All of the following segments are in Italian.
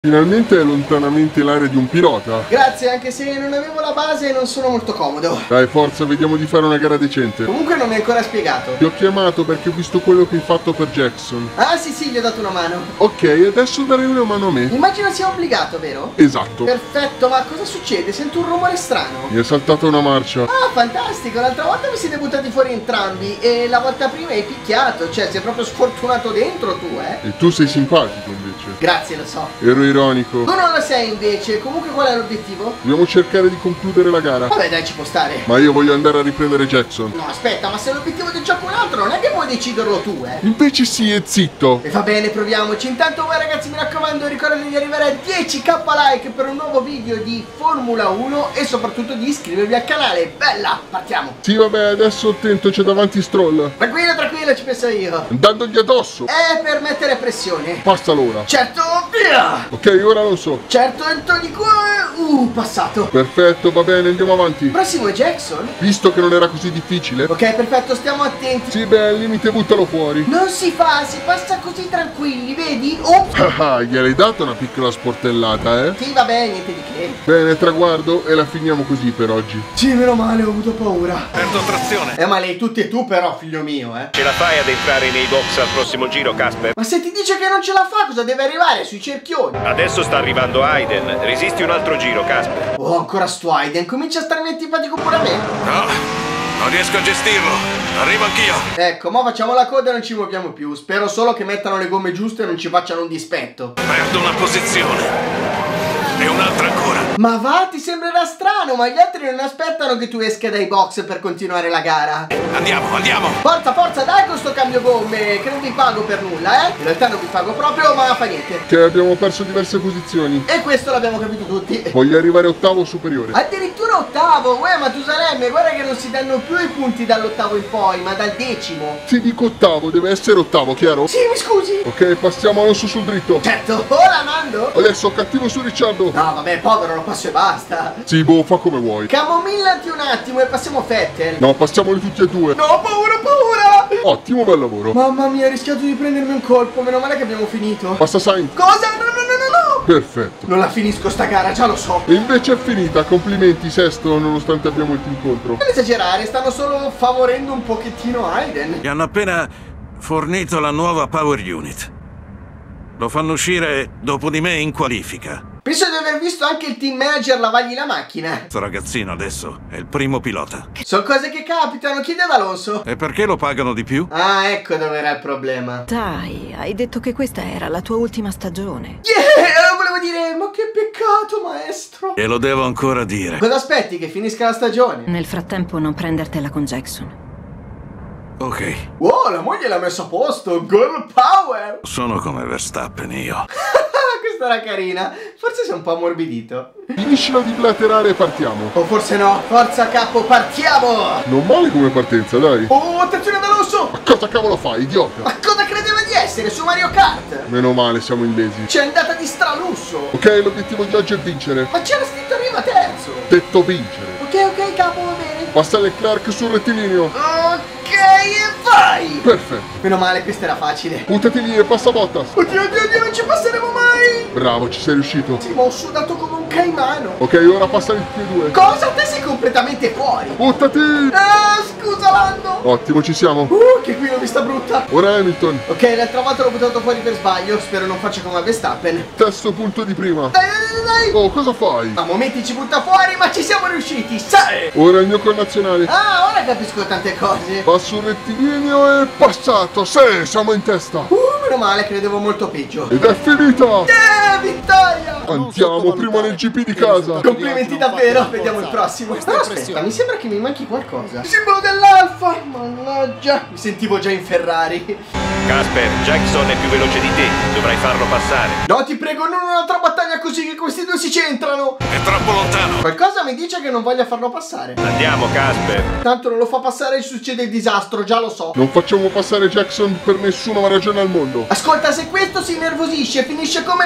Finalmente è lontanamente l'area di un pilota. Grazie, anche se non avevo la base e non sono molto comodo. Dai, forza, vediamo di fare una gara decente. Comunque non mi hai ancora spiegato. Ti ho chiamato perché ho visto quello che hai fatto per Jackson. Ah sì, gli ho dato una mano. Ok, adesso darei una mano a me. Immagino sia obbligato, vero? Esatto. Perfetto, ma cosa succede? Sento un rumore strano. Mi è saltata una marcia. Ah, fantastico, l'altra volta vi siete buttati fuori entrambi e la volta prima hai picchiato, cioè sei proprio sfortunato dentro tu, eh? E tu sei simpatico invece. Grazie, lo so. Ero ironico. Tu non lo sei invece, comunque qual è l'obiettivo? Dobbiamo cercare di concludere la gara. Vabbè dai, ci può stare. Ma io voglio andare a riprendere Jackson. No, aspetta, ma se l'obiettivo del gioco è un altro, non è che puoi deciderlo tu, eh? Invece sì, e zitto. E va bene, proviamoci. Intanto voi ragazzi, mi raccomando, ricordate di arrivare a 10.000 like per un nuovo video di Formula 1 e soprattutto di iscrivervi al canale. Bella, partiamo. Sì, vabbè, adesso attento, c'è davanti Stroll. Tranquillo, tranquillo, ci penso io. Andandogli addosso. Per mettere pressione. Passa l'ora. Certo, via. Ok, ora lo so. Certo, entro di qua. Passato. Perfetto, va bene, andiamo avanti. Prossimo è Jackson. Visto che non era così difficile. Ok, perfetto, stiamo attenti. Sì, beh, al limite buttalo fuori. Non si fa, si passa così tranquilli, vedi? Oh! Ah, gliel'hai dato una piccola sportellata, eh? Sì, vabbè, niente di che. Bene, traguardo e la finiamo così per oggi. Sì, meno male, ho avuto paura. Perdo trazione. Ma lei tutti e tu però, figlio mio, eh? Ce la fai ad entrare nei box al prossimo giro, Casper? Ma se ti dice che non ce la fa, cosa deve arrivare? Sui cerchioni? Adesso sta arrivando Hayden. Resisti un altro giro, Casper. Oh, ancora sto Hayden, comincia a starmi antipatico pure a me. No, non riesco a gestirlo. Arrivo anch'io. Ecco, mo facciamo la coda e non ci muoviamo più. Spero solo che mettano le gomme giuste e non ci facciano un dispetto. Perdo una posizione. E un'altra ancora. Ma va, ti sembrerà strano, ma gli altri non aspettano che tu esca dai box per continuare la gara. Andiamo, andiamo. Forza, forza, dai con sto cambio gomme, che non vi pago per nulla, eh? In realtà non vi pago proprio, ma fa niente. Che abbiamo perso diverse posizioni. E questo l'abbiamo capito tutti. Voglio arrivare ottavo superiore. Addirittura ottavo, uè Matusalemme, guarda che non si danno più i punti dall'ottavo in poi, ma dal decimo. Se dico ottavo, deve essere ottavo, chiaro? Sì, mi scusi? Ok, passiamo Alonso sul dritto. Certo, ora mando. Adesso cattivo su Ricciardo. No, vabbè, povero, lo passo e basta. Sì, boh, fa come vuoi. Camomillati un attimo e passiamo Vettel. No, passiamoli tutti e due. No, paura, paura. Ottimo, bel lavoro. Mamma mia, ho rischiato di prendermi un colpo, meno male che abbiamo finito. Passa Sainz. Cosa? No, no, no, no, no. Perfetto. Non la finisco sta gara, già lo so. E invece è finita, complimenti sesto, nonostante abbiamo il incontro. Non esagerare, stanno solo favorendo un pochettino Hayden. Mi hanno appena fornito la nuova Power Unit. Lo fanno uscire dopo di me in qualifica. Penso di aver visto anche il team manager lavargli la macchina. Questo ragazzino adesso è il primo pilota. Sono cose che capitano, chiedi ad Alonso. E perché lo pagano di più? Ah, ecco dove era il problema. Dai, hai detto che questa era la tua ultima stagione. Volevo dire, ma che peccato, maestro. E lo devo ancora dire. Cosa aspetti, che finisca la stagione? Nel frattempo non prendertela con Jackson. Ok, Wow, la moglie l'ha messa a posto, girl power. sono come Verstappen io. Questa era carina, forse sei un po' ammorbidito. Finiscila di blaterare e partiamo. O forse no, forza capo, partiamo. Non male come partenza, dai. Oh, attenzione ad Alonso. Ma cosa cavolo fai, idiota? Ma cosa credeva di essere su Mario Kart? Meno male, siamo indesi. C'è andata di stralusso. Ok, l'obiettivo di oggi è vincere. Ma c'era scritto arriva terzo. Detto vincere. Ok, capo, va bene. Passa Leclerc sul rettilineo. Ok, e vai. Perfetto. Meno male, questa era facile. Buttati lì e passa Bottas. Oddio, oddio, oddio, non ci passeremo mai. Bravo, ci sei riuscito. Sì, ma ho sudato come un caimano. Ok, ora passano tutti e due. Cosa? Te sei completamente fuori. Buttati! Ah, scusa Lando. Ottimo, ci siamo. Che qui l'ho vista brutta. Ora Hamilton. Ok, l'altra volta l'ho buttato fuori per sbaglio. Spero non faccia come a Verstappen. Stesso punto di prima. Dai, dai, dai, dai. Oh, cosa fai? A momenti ci butta fuori, ma ci siamo riusciti. Sai? Ora il mio connazionale. Ah, ora capisco tante cose. Va sul rettilineo e passato. Sì, siamo in testa. Meno male, credevo molto peggio. Ed è finita. Vittoria! Andiamo prima nel GP di casa. Complimenti davvero, vediamo il prossimo. Però aspetta, mi sembra che mi manchi qualcosa. Il simbolo dell'Alfa! Mannaggia, mi sentivo già in Ferrari. Casper, Jackson è più veloce di te. Dovrai farlo passare. No, ti prego, non un'altra battaglia così che questi due si centrano. È troppo lontano. Qualcosa mi dice che non voglia farlo passare. Andiamo, Casper. Tanto non lo fa passare e succede il disastro, già lo so. Non facciamo passare Jackson per nessuna ragione al mondo. Ascolta, se questo si innervosisce e finisce come la prima gara,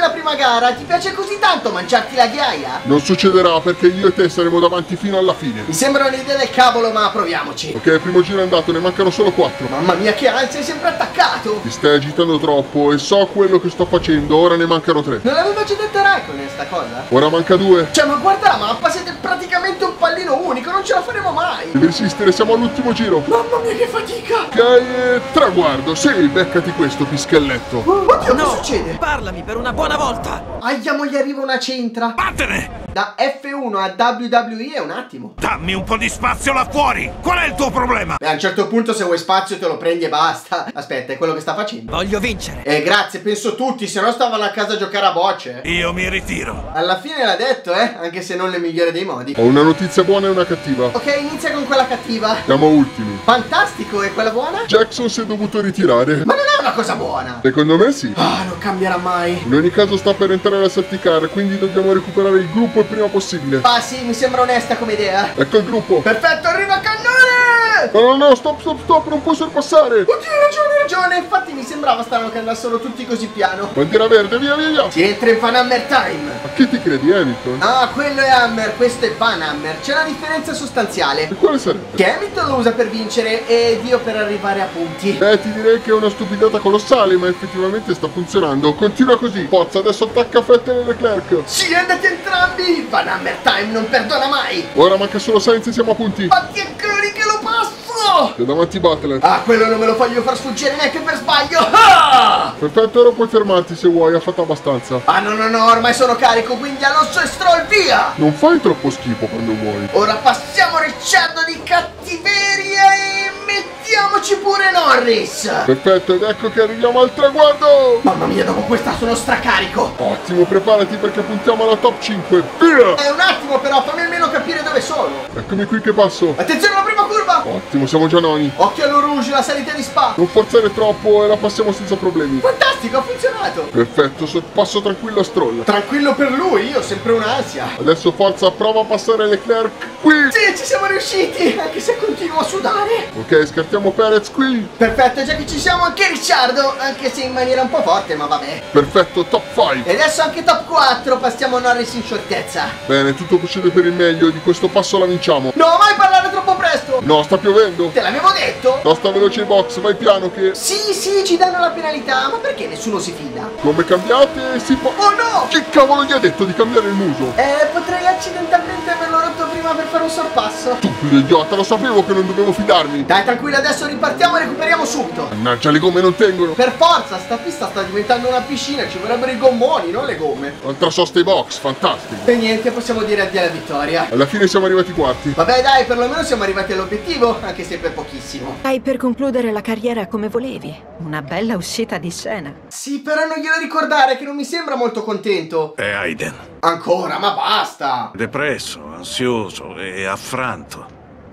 gara? Ti piace così tanto mangiarti la ghiaia? Non succederà perché io e te saremo davanti fino alla fine. Mi sembra un'idea del cavolo, ma proviamoci. Ok, il primo giro è andato, ne mancano solo 4. Mamma mia, che ansia, sei sempre attaccato. Ti stai agitando troppo e so quello che sto facendo, ora ne mancano 3. Non l'aveva già detto Raikkonen sta cosa? Ora manca 2. Cioè, ma guarda la mappa, siete praticamente un pallino unico, non ce la faremo mai. Devi resistere, siamo all'ultimo giro. Mamma mia, che fatica. Ok, traguardo. Sì, beccati questo, pischelletto. Oddio, che succede? Parlami per una buona volta! Mo gli arriva una centra. Vattene! Da F1 a WWE è un attimo. Dammi un po' di spazio là fuori! Qual è il tuo problema? Beh, a un certo punto se vuoi spazio te lo prendi e basta. Aspetta, è quello che sta facendo. Voglio vincere! Grazie, penso tutti, se no stavano a casa a giocare a bocce. Io mi ritiro. Alla fine l'ha detto, anche se non nel migliore dei modi. Ho una notizia buona e una cattiva. Ok, inizia con quella cattiva. Siamo ultimi. Fantastico, e quella buona? Jackson si è dovuto ritirare. Ma non è una cosa buona. Secondo me sì. Ah, non cambierà mai. In ogni caso sta per entrare la safety car, quindi dobbiamo recuperare il gruppo il prima possibile. Ah sì, mi sembra onesta come idea. Ecco il gruppo. Perfetto, arriva Cannone! No, stop, non può sorpassare. Oddio, hai ragione. Infatti mi sembrava strano che andassero tutti così piano. Bandiera verde, via. Si entra in Van Hammer Time. A chi ti credi, Hamilton? Ah, quello è Hammer, questo è Van Hammer. C'è una differenza sostanziale. E quale sarebbe? Che Hamilton lo usa per vincere ed io per arrivare a punti. Ti direi che è una stupidata colossale, ma effettivamente sta funzionando. Continua così. Forza, adesso attacca Vettel e Leclerc. Sì, andate entrambi. Van Hammer Time non perdona mai. Ora manca solo Sainz e siamo a punti. Batti ancora che lo passo. C'è davanti Butler. Ah, quello non me lo voglio far sfuggire neanche per sbaglio. Ah! Perfetto, ora puoi fermarti se vuoi, ha fatto abbastanza. Ah, no, ormai sono carico, quindi Alonso e Stroll via. Non fai troppo schifo quando vuoi. Ora passiamo Ricciardo di cattiveria e mettiamoci pure Norris. Perfetto, ed ecco che arriviamo al traguardo. Mamma mia, dopo questa sono stracarico. Ottimo, preparati perché puntiamo alla top 5. Via! Un attimo però, fammi almeno capire dove sono. Eccomi qui che passo. Attenzione alla prima curva. Ottimo, siamo già noni. Occhio allo rouge, la salita di Spa. Non forzare troppo e la passiamo senza problemi. Fantastico, ha funzionato. Perfetto, passo tranquillo a Stroll. Tranquillo per lui, io ho sempre un'ansia. Adesso forza, prova a passare Leclerc qui. Sì, ci siamo riusciti, anche se continuo a sudare. Ok, scartiamo Perez qui. Perfetto, già che ci siamo anche Ricciardo, anche se in maniera un po' forte, ma vabbè. Perfetto, top 5. E adesso anche top 4, passiamo Norris in scioltezza. Bene, tutto procede per il meglio, di questo passo la vinciamo. No, mai parlare troppo presto. No, sta piovendo. Te l'avevo detto. No, sta veloce in box, vai piano che... Sì, ci danno la penalità, ma perché nessuno si fida? Come cambiate si può... Oh no! Chi cavolo gli ha detto di cambiare il muso? Potrei accidentalmente averlo rotto prima per fare un sorpasso. Stupido idiota, lo sapevo che non dovevo fidarmi. Dai, tranquillo, adesso ripartiamo e recuperiamo subito. Mannaggia, le gomme non tengono. Per forza, sta pista sta diventando una piscina, ci vorrebbero i gommoni, non le gomme. Altra sosta ai box, fantastico. E niente, possiamo dire addio alla vittoria. Alla fine siamo arrivati quarti. Vabbè dai, perlomeno siamo arrivati all'obiettivo, anche se per pochissimo. Stai per concludere la carriera come volevi. Una bella uscita di scena. Sì, però non glielo ricordare che non mi sembra molto contento. È Aiden. Ancora, ma basta. Depresso, ansioso e affranto.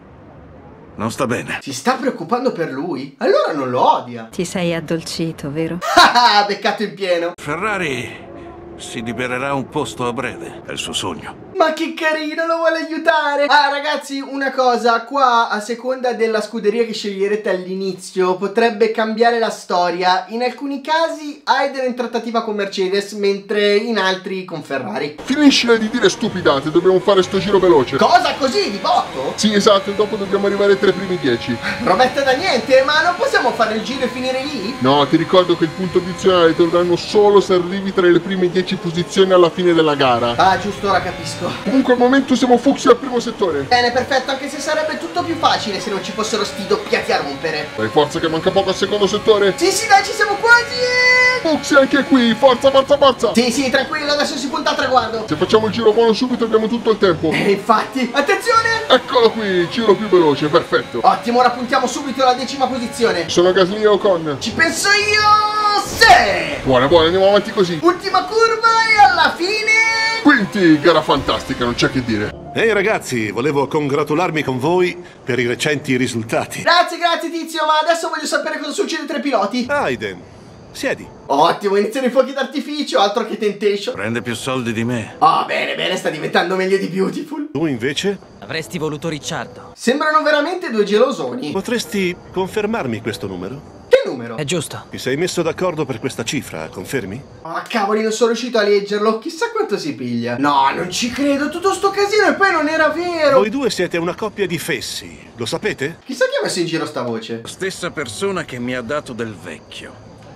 Non sta bene. Si sta preoccupando per lui? Allora non lo odia. Ti sei addolcito, vero? Ah, beccato in pieno. Ferrari si libererà un posto a breve. È il suo sogno. Ma che carino, lo vuole aiutare. Ah ragazzi, una cosa, qua a seconda della scuderia che sceglierete all'inizio potrebbe cambiare la storia. In alcuni casi Aiden è in trattativa con Mercedes, mentre in altri con Ferrari. Finiscila di dire stupidate, dobbiamo fare sto giro veloce. Cosa, così di botto? Sì, esatto, e dopo dobbiamo arrivare tra i primi 10. Promette da niente, ma non possiamo fare il giro e finire lì? No, ti ricordo che il punto addizionale te lo danno solo se arrivi tra le prime 10 posizioni alla fine della gara. Ah, giusto, ora capisco. Comunque al momento siamo fucsi al primo settore. Bene, perfetto, anche se sarebbe tutto più facile se non ci fossero sti doppiati a rompere. Dai, forza che manca poco al secondo settore. Sì, dai, ci siamo quasi. Fuxi anche qui, forza. Sì, tranquillo, adesso si punta al traguardo. Se facciamo il giro buono subito abbiamo tutto il tempo. Infatti, attenzione. Eccolo qui, giro più veloce, perfetto. Ottimo, ora puntiamo subito alla 10ª posizione. Sono Gasly e Ocon. Ci penso io. Sì. Buona, andiamo avanti così. Ultima curva e alla fine... Quinti, gara fantastica, non c'è che dire. Ehi ragazzi, volevo congratularmi con voi per i recenti risultati. Grazie Tizio, ma adesso voglio sapere cosa succede tra i piloti. Aiden, siedi. Ottimo, iniziano i fuochi d'artificio, altro che Temptation. Prende più soldi di me. Oh, bene, sta diventando meglio di Beautiful. Tu invece? Avresti voluto Ricciardo. Sembrano veramente due gelosoni. Potresti confermarmi questo numero? Che che numero? È giusto. Ti sei messo d'accordo per questa cifra, confermi? Ah, cavoli, non sono riuscito a leggerlo. Chissà quanto si piglia. No, non ci credo. Tutto sto casino e poi non era vero. Voi due siete una coppia di fessi, lo sapete? Chissà chi ha messo in giro sta voce. La stessa persona che mi ha dato del vecchio.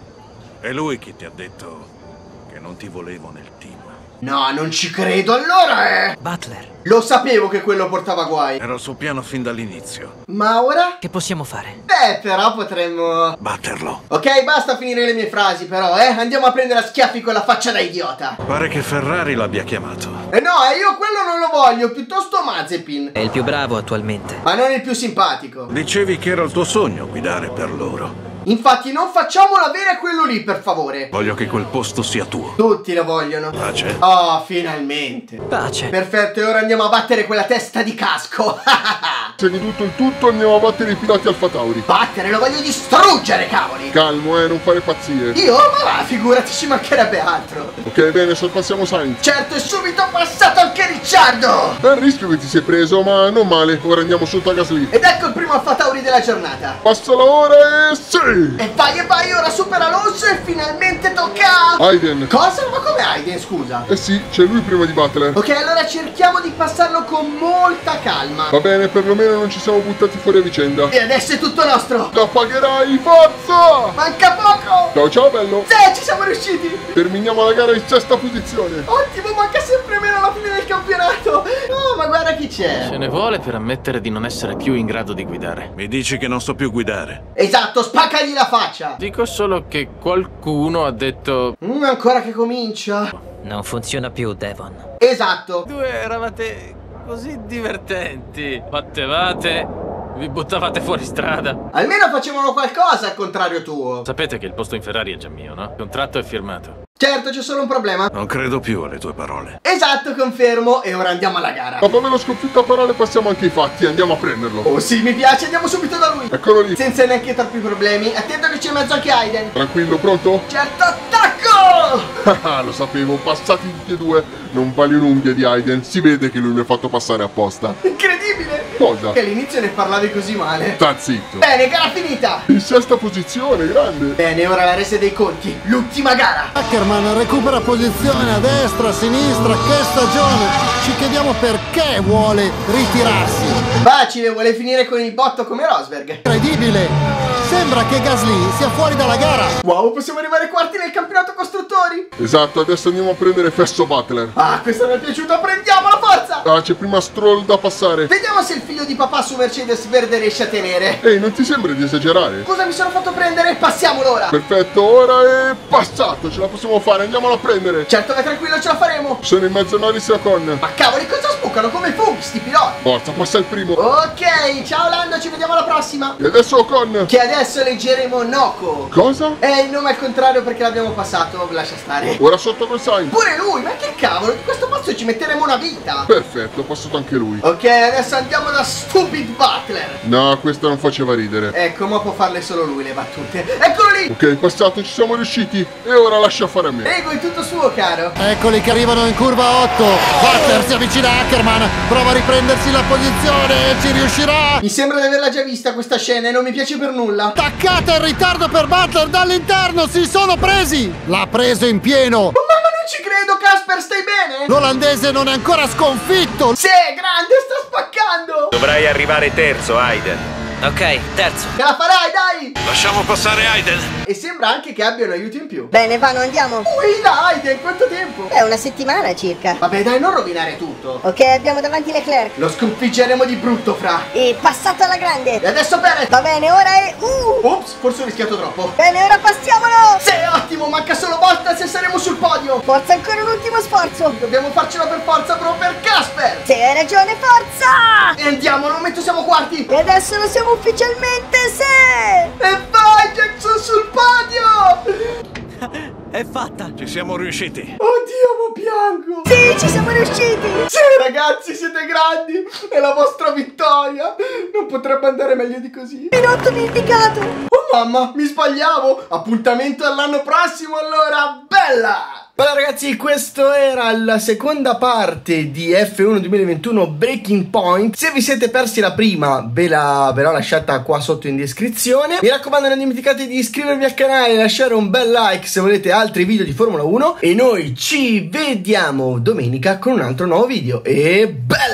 È lui che ti ha detto che non ti volevo nel team. No, non ci credo. Allora Butler, Lo sapevo che quello portava guai. Era il suo piano fin dall'inizio. Ma ora? che possiamo fare? Beh, però potremmo... Batterlo. Ok, basta finire le mie frasi però, Andiamo a prendere a schiaffi quella faccia da idiota. Pare che Ferrari l'abbia chiamato. No, io quello non lo voglio, piuttosto Mazepin. È il più bravo attualmente. Ma non il più simpatico. Dicevi che era il tuo sogno guidare per loro. Infatti non facciamolo avere quello lì, per favore. Voglio che quel posto sia tuo. Tutti lo vogliono. Pace? Oh, finalmente. Pace. Perfetto, e ora andiamo a battere quella testa di casco. Se goduto il tutto, andiamo a battere i piloti Alfa Tauri. Battere, lo voglio distruggere, cavoli. Calmo, non fare pazzie. Io? Ma va, figurati, ci mancherebbe altro. Ok, bene, sorpassiamo Sainz. Certo, è subito passato anche Ricciardo. Bel rischio che ti sei preso, ma non male. Ora andiamo sotto a Gasly. Ed ecco il primo Alfa Tauri della giornata. Passa l'ora e sì! E vai, ora supera Alonso e finalmente tocca... Aiden. Cosa? Ma come Aiden, scusa? Eh sì, c'è lui prima di Butler. Ok, allora cerchiamo di passarlo con molta calma. Va bene, perlomeno non ci siamo buttati fuori a vicenda. E adesso è tutto nostro. La pagherai, forza! Manca poco. Ciao ciao bello. Sì, ci siamo riusciti. Terminiamo la gara in sesta posizione. Ottimo, manca sempre meno alla fine del campionato. Oh, ma guarda chi c'è. Ce ne vuole per ammettere di non essere più in grado di guidare. Mi dici che non so più guidare. Esatto, spaccagli la faccia. Dico solo che qualcuno ha detto... Ancora che comincia. Non funziona più, Devon. Esatto. Due eravate così divertenti. Battevate, vi buttavate fuori strada. Almeno facevano qualcosa al contrario tuo. Sapete che il posto in Ferrari è già mio, no? Il contratto è firmato. Certo, c'è solo un problema. Non credo più alle tue parole. Esatto, confermo. E ora andiamo alla gara. Dopo averlo sconfitto a parole passiamo anche ai fatti. Andiamo a prenderlo. Oh sì, mi piace, andiamo subito da lui. Eccolo lì. Senza neanche troppi problemi. Attento che c'è in mezzo anche Aiden. Tranquillo, pronto? Certo, attacco! Ah, lo sapevo, passati tutti e due. Non vale un'unghia di Aiden. Si vede che lui mi ha fatto passare apposta. Incredibile. Cosa? Che all'inizio ne parlavi così male. Sta zitto. Bene, gara finita. In sesta posizione, grande. Bene, ora la resa dei conti. L'ultima gara. Ackerman recupera posizione a destra, a sinistra, che stagione! Ci chiediamo perché vuole ritirarsi. Facile, vuole finire con il botto come Rosberg. Incredibile! Sembra che Gasly sia fuori dalla gara. Wow, possiamo arrivare quarti nel campionato costruttori. Esatto, adesso andiamo a prendere Fesso Butler. Ah, questa mi è piaciuta, prendiamo la forza. Ah, c'è prima Stroll da passare. Vediamo se il figlio di papà su Mercedes verde riesce a tenere. Ehi, non ti sembra di esagerare? Scusa, mi sono fatto prendere, passiamolo ora. Perfetto, ora è passato, ce la possiamo fare, andiamola a prendere. Certo, vai tranquillo, ce la faremo. Sono in mezzo a Norris e Ocon. Ma cavoli, cosa sbucano come funghi sti piloti? Forza, passa il primo. Ok, ciao Lando, ci vediamo alla prossima. E adesso Ocon. Che adesso leggeremo Noco. Cosa? È il nome al contrario perché l'abbiamo passato, lascia stare. Ora sotto con Sainz. Pure lui, ma che cavolo, di questo pazzo ci metteremo una vita. Perfetto, è passato anche lui. Ok, adesso andiamo da Stupid Butler. No, questo non faceva ridere. Ecco, ma può farle solo lui le battute. Eccolo lì. Ok, passato, ci siamo riusciti. E ora lascia fare a me. Prego, è tutto suo, caro. Eccoli che arrivano in curva 8. Butler si avvicina a Ackerman, prova a riprendersi la posizione, ci riuscirà. Mi sembra di averla già vista questa scena e non mi piace per nulla. Attaccata in ritardo per Butler dall'interno, si sono presi. L'ha preso in pieno. Oh mamma, non ci credo, Casper, stai bene? L'olandese non è ancora sconfitto. Sì, grande, sta spaccando. Dovrai arrivare terzo, Aiden. Ok, terzo. Ce la farai, dai. Lasciamo passare Aiden. E sembra anche che abbia un aiuto in più. Bene, Vano, andiamo. Guida, Aiden, quanto tempo? È una settimana circa. Vabbè, dai, non rovinare tutto. Ok, abbiamo davanti Leclerc. Lo sconfiggeremo di brutto, fra. E passato alla grande. E adesso Perez. Va bene, ora è... Ops, forse ho rischiato troppo. Bene, ora passiamolo. Sì, ottimo, manca solo Bottas e saremo sul podio. Forza, ancora un ultimo sforzo. Dobbiamo farcela per forza, bro, per Casper. Sì, hai ragione, forza. E andiamo, al momento siamo quarti. E adesso lo siamo ufficialmente, sì. E vai, Jackson sul podio. È fatta. Ci siamo riusciti. Oddio, ma piango. Sì, ci siamo riusciti. Sì, ragazzi, siete grandi. È la vostra vittoria. Non potrebbe andare meglio di così. Pilota vindicato. Oh Oh mamma, mi sbagliavo. Appuntamento all'anno prossimo allora. Bella! Bella ragazzi, questa era la seconda parte di F1 2021 Breaking Point. Se vi siete persi la prima, ve l'ho lasciata qua sotto in descrizione. Mi raccomando, non dimenticate di iscrivervi al canale e lasciare un bel like se volete altri video di Formula 1. E noi ci vediamo domenica con un altro nuovo video. E beh!